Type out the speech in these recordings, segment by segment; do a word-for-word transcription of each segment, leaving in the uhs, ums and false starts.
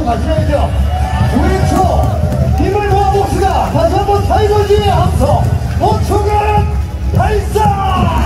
가셔야죠. 우리 초 힘을 모아 봅시다. 다시 한번 타이거즈의 함성 오 초간 발사.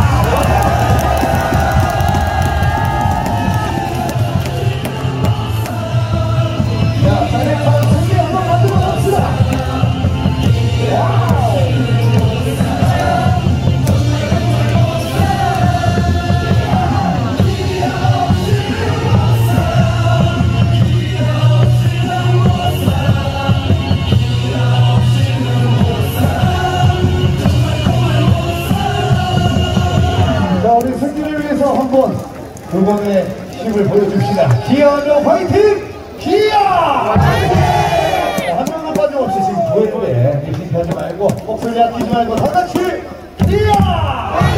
우리 승리를 위해서 한번 두 번의 힘을 보여줍시다. 기아하며 화이팅! 기아! 화이팅! 한 명만 빠짐없이 지금 도에 도에 실패하지 말고 목소리 아끼지 말고 다 같이 기아!